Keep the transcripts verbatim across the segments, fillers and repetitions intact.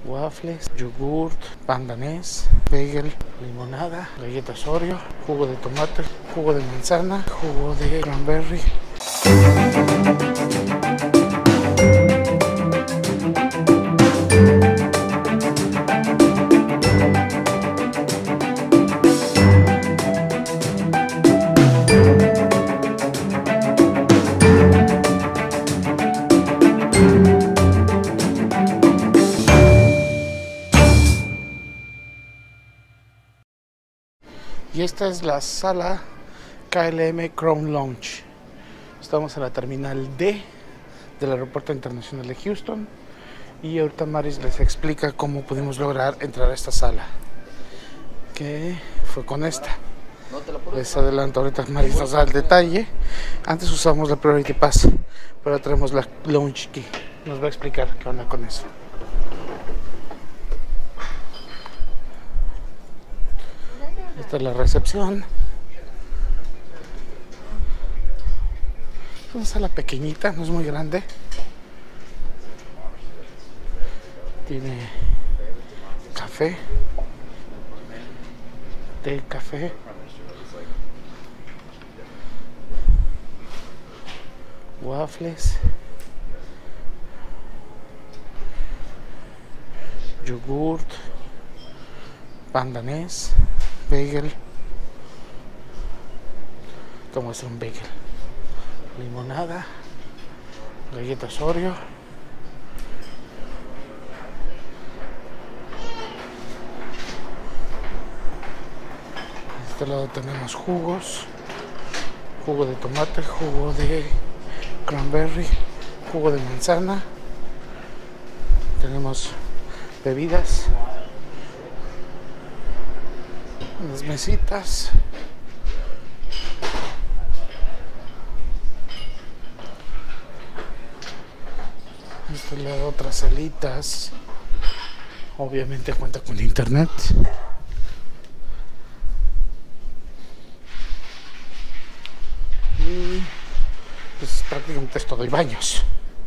waffles, yogurt, pan danés, bagel, limonada, galletas Oreo, jugo de tomate, jugo de manzana, jugo de cranberry. Y esta es la sala K L M Crown Lounge. Estamos en la terminal D del Aeropuerto Internacional de Houston. Y ahorita Maris les explica cómo pudimos lograr entrar a esta sala, que fue con esta. Les adelanto, ahorita Maris nos da el detalle. Antes usamos la Priority Pass, pero ahora tenemos la Lounge Key. Nos va a explicar qué onda con eso. Esta es la recepción. Es una sala pequeñita, no es muy grande. Tiene café, té, café, waffles, yogurt, pan danés, bagel. Como es un bagel, limonada, galletas Oreo, de este lado tenemos jugos, jugo de tomate, jugo de cranberry, jugo de manzana. Tenemos bebidas, unas mesitas. Este lado otras salitas. Obviamente cuenta con internet. Y pues prácticamente es todo. Y baños.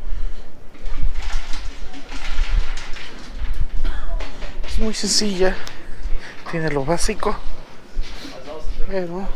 Es muy sencilla. Tiene lo básico. Pero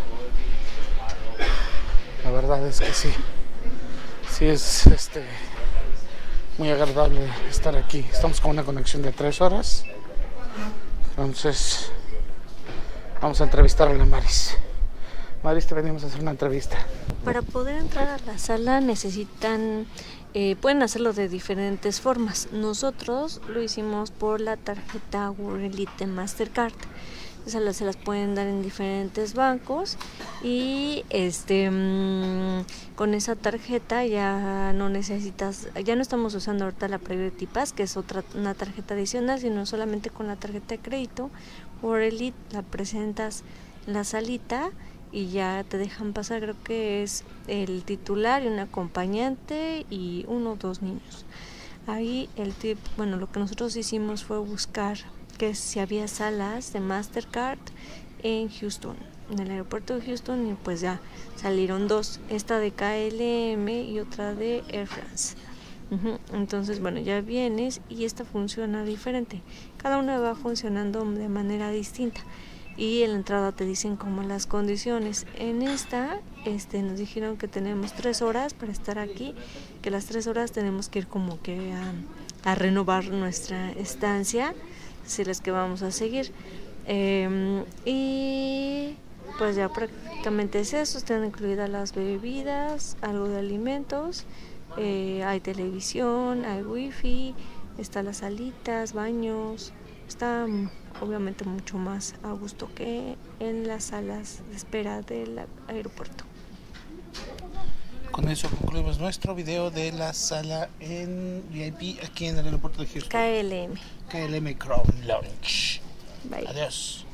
la verdad es que sí. Sí es este muy agradable estar aquí. Estamos con una conexión de tres horas. Entonces vamos a entrevistar a la Maris. Maris, te venimos a hacer una entrevista. Para poder entrar a la sala necesitan, eh, pueden hacerlo de diferentes formas. Nosotros lo hicimos por la tarjeta World Elite Mastercard. Esas se las pueden dar en diferentes bancos y este mmm, con esa tarjeta ya no necesitas, ya no estamos usando ahorita la Priority Pass, que es otra una tarjeta adicional, sino solamente con la tarjeta de crédito World Elite la presentas en la salita y ya te dejan pasar. Creo que es el titular y un acompañante y uno o dos niños. Ahí el tip, bueno, lo que nosotros hicimos fue buscar que si había salas de Mastercard en Houston, en el aeropuerto de Houston, y pues ya salieron dos, esta de K L M y otra de Air France. Uh-huh. Entonces, bueno, ya vienes y esta funciona diferente. Cada una va funcionando de manera distinta y en la entrada te dicen como las condiciones. En esta, este, nos dijeron que tenemos tres horas para estar aquí, que las tres horas tenemos que ir como que a, a renovar nuestra estancia, si las que vamos a seguir. Eh, y pues ya prácticamente es eso. Están incluidas las bebidas, algo de alimentos, eh, hay televisión, hay wifi, están las salitas, baños. Está obviamente mucho más a gusto que en las salas de espera del aeropuerto. Con eso concluimos nuestro video de la sala en V I P aquí en el aeropuerto de Houston. K L M. K L M Crown Lounge. Bye. Adiós.